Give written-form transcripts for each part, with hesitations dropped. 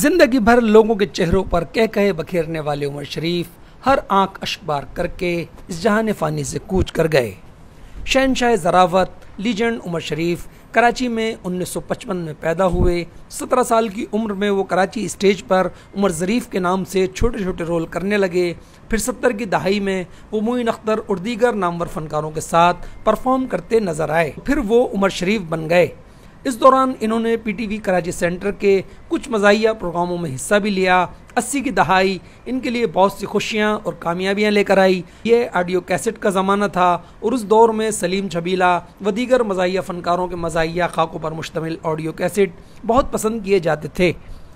زندگی بھر لوگوں کے چہروں پر کہہ کہے بکھیرنے والے عمر شریف ہر آنکھ اشک بار کر کے اس جہان فانی سے کوچ کر گئے۔ شہنشاہ ذراوت لیجنڈ عمر شریف کراچی میں 1955 میں پیدا ہوئے۔ 17 سال کی عمر میں وہ کراچی اسٹیج پر عمر ظریف کے نام سے چھوٹے چھوٹے رول کرنے لگے۔ پھر 70 کی دہائی میں وہ معین اختر اور دیگر نامور فنکاروں کے ساتھ پرفارم کرتے نظر آئے، پھر وہ عمر شریف بن گئے۔ اس دوران انہوں نے P T V Karachi centre کے کچھ مزاحیہ پروگراموں میں حصہ بھی لیا۔ 80 کی دہائی ان کے لیے بہت سی خوشیاں اور کامیابیاں لے کر آئی۔ یہ آڈیو کیسٹ کا زمانہ تھا اور اس دور میں سلیم چھبیلا و دیگر مزاحیہ فنکاروں کے مزاحیہ خاکوں پر مشتمل آڈیو کیسٹ بہت پسند کیے جاتے تھے۔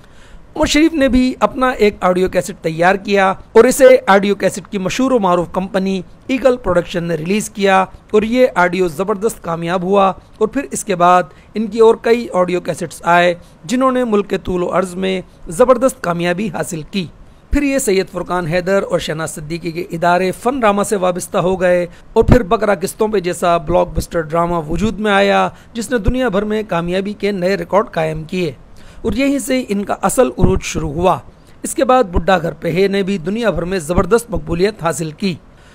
عمر شریف نے بھی اپنا ایک آڈیو کیسٹ تیار کیا اور اسے آڈیو کیسٹ کی مشہور و معروف کمپنی ایگل پروڈکشن نے ریلیز کیا اور یہ آڈیو زبردست کامیاب ہوا۔ اور پھر اس کے بعد ان کی اور کئی آڈیو کیسٹس آئے جنہوں نے ملک کے طول و عرض میں زبردست کامیابی حاصل کی۔ پھر یہ سید فرقان حیدر اور شہناز صدیقی کے ادارے فن ڈرامہ سے وابستہ ہو گئے اور پھر بکرا قسطوں پہ جیسا بلاک بسٹر ڈرامہ وجود میں آیا جس نے دنیا بھر میں کامیابی کے نئے ریکارڈ قائم کیے اور یہیں سے ان کا اصل عروج شروع ہوا۔ اس کے بعد بڈھا گھر پہ ہے نے بھی دنیا بھر میں زبردست مقبولیت حاصل کی۔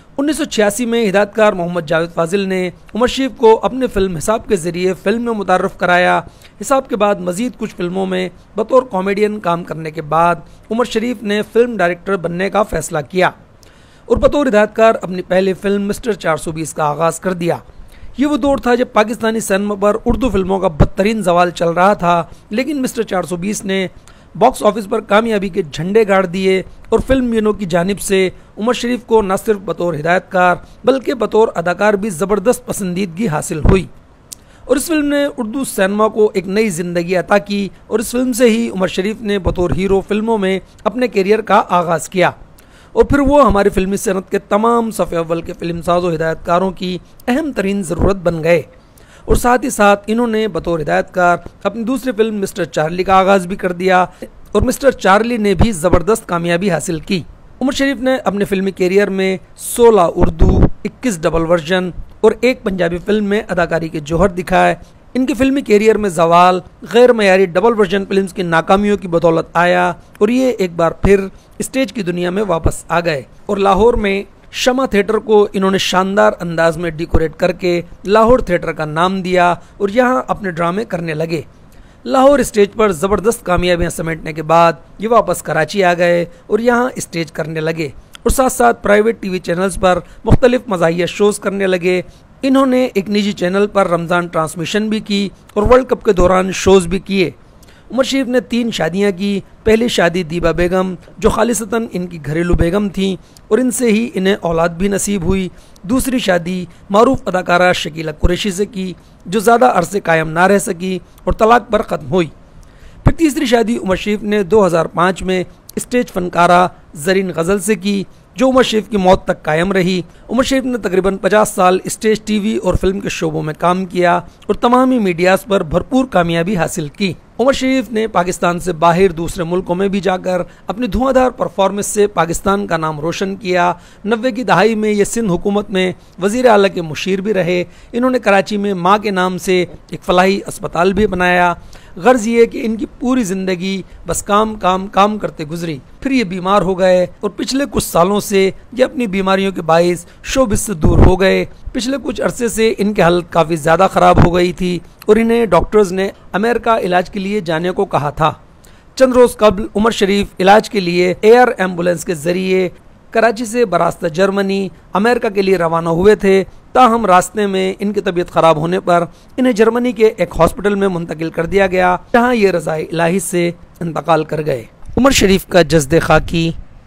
1986 میں ہدایت کار محمد جاوید فاضل نے عمر شریف کو اپنے فلم حساب کے ذریعے فلم میں متعارف کرایا۔ حساب کے بعد مزید کچھ فلموں میں بطور کامیڈین کام کرنے کے بعد عمر شریف نے فلم ڈائریکٹر بننے کا فیصلہ کیا اور بطور ہدایت کار اپنی پہلی فلم مسٹر 420 کا آغاز کر دیا۔ یہ وہ دور تھا جب پاکستانی سینما پر اردو فلموں کا بدترین زوال چل رہا تھا، لیکن مسٹر 420 نے باکس آفس پر کامیابی کے جھنڈے گاڑ دیے اور فلم مینوں کی جانب سے عمر شریف کو نہ صرف بطور ہدایت کار بلکہ بطور اداکار بھی زبردست پسندیدگی حاصل ہوئی اور اس فلم نے اردو سینما کو ایک نئی زندگی عطا کی اور اس فلم سے ہی عمر شریف نے بطور ہیرو فلموں میں اپنے کیریئر کا آغاز کیا اور پھر وہ ہماری فلمی صنعت کے تمام صف اول کے فلم ساز و ہدایت کاروں کی اہم ترین ضرورت بن گئے اور ساتھ ہی ساتھ انہوں نے بطور ہدایت کار اپنی دوسری فلم مسٹر چارلی کا آغاز بھی کر دیا اور مسٹر چارلی نے بھی زبردست کامیابی حاصل کی۔ عمر شریف نے اپنے فلمی کیریئر میں 16 اردو، 21 ڈبل ورژن اور ایک پنجابی فلم میں اداکاری کے جوہر دکھائے۔ ان کے فلمی کیریئر میں زوال غیر معیاری ڈبل ورژن فلمز کی ناکامیوں کی بدولت آیا اور یہ ایک بار پھر اسٹیج کی دنیا میں واپس آ گئے اور لاہور میں شمع تھیٹر کو انہوں نے شاندار انداز میں ڈیکوریٹ کر کے لاہور تھیٹر کا نام دیا اور یہاں اپنے ڈرامے کرنے لگے۔ لاہور اسٹیج پر زبردست کامیابیاں سمیٹنے کے بعد یہ واپس کراچی آ گئے اور یہاں اسٹیج کرنے لگے اور ساتھ ساتھ پرائیویٹ ٹی وی چینلز پر مختلف مزاحیہ شوز کرنے لگے۔ انہوں نے ایک نجی چینل پر رمضان ٹرانسمیشن بھی کی اور ورلڈ کپ کے دوران شوز بھی کیے۔ عمر شریف نے 3 شادیاں کی۔ پہلی شادی دیبا بیگم جو خالصتاً ان کی گھریلو بیگم تھیں اور ان سے ہی انہیں اولاد بھی نصیب ہوئی۔ دوسری شادی معروف اداکارہ شکیلہ قریشی سے کی جو زیادہ عرصے قائم نہ رہ سکی اور طلاق پر ختم ہوئی۔ پھر تیسری شادی عمر شریف نے 2005 میں اسٹیج فنکارہ زرین غزل سے کی جو عمر شریف کی موت تک قائم رہی۔ عمر شریف نے تقریباً 50 سال اسٹیج، ٹی وی اور فلم کے شعبوں میں کام کیا اور تمامی میڈیاز پر بھرپور کامیابی حاصل کی۔ عمر شریف نے پاکستان سے باہر دوسرے ملکوں میں بھی جا کر اپنی دھواں دھار پرفارمنس سے پاکستان کا نام روشن کیا۔ 90 کی دہائی میں یہ سندھ حکومت میں وزیر اعلیٰ کے مشیر بھی رہے۔ انہوں نے کراچی میں ماں کے نام سے ایک فلاحی اسپتال بھی بنایا۔ غرض یہ کہ ان کی پوری زندگی بس کام کرتے گزری۔ پھر یہ بیمار ہو گئے اور پچھلے کچھ سالوں سے یہ اپنی بیماریوں کے باعث شوبز سے دور ہو گئے۔ پچھلے کچھ عرصے سے ان کی حالت کافی زیادہ خراب ہو گئی تھی اور انہیں ڈاکٹرز نے امریکہ علاج کے لیے جانے کو کہا تھا۔ چند روز قبل عمر شریف علاج کے لیے ایئر ایمبولینس کے ذریعے کراچی سے براستہ جرمنی امریکہ کے لیے روانہ ہوئے تھے، تاہم راستے میں ان کی طبیعت خراب ہونے پر انہیں جرمنی کے ایک ہاسپٹل میں منتقل کر دیا گیا جہاں یہ رضائے الہی سے انتقال کر گئے۔ عمر شریف کا جسد خاکی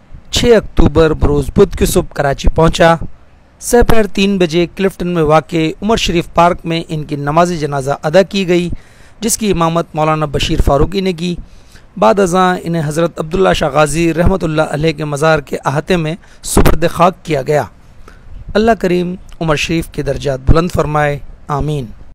6 اکتوبر بروز بدھ کی صبح کراچی پہنچا۔ سپہر 3 بجے کلفٹن میں واقع عمر شریف پارک میں ان کی نماز جنازہ ادا کی گئی جس کی امامت مولانا بشیر فاروقی نے کی۔ بعد ازاں انہیں حضرت عبداللہ شاہ غازی رحمۃ اللہ علیہ کے مزار کے احاطے میں سپرد خاک کیا گیا۔ اللہ کریم عمر شریف کے درجات بلند فرمائے، آمین۔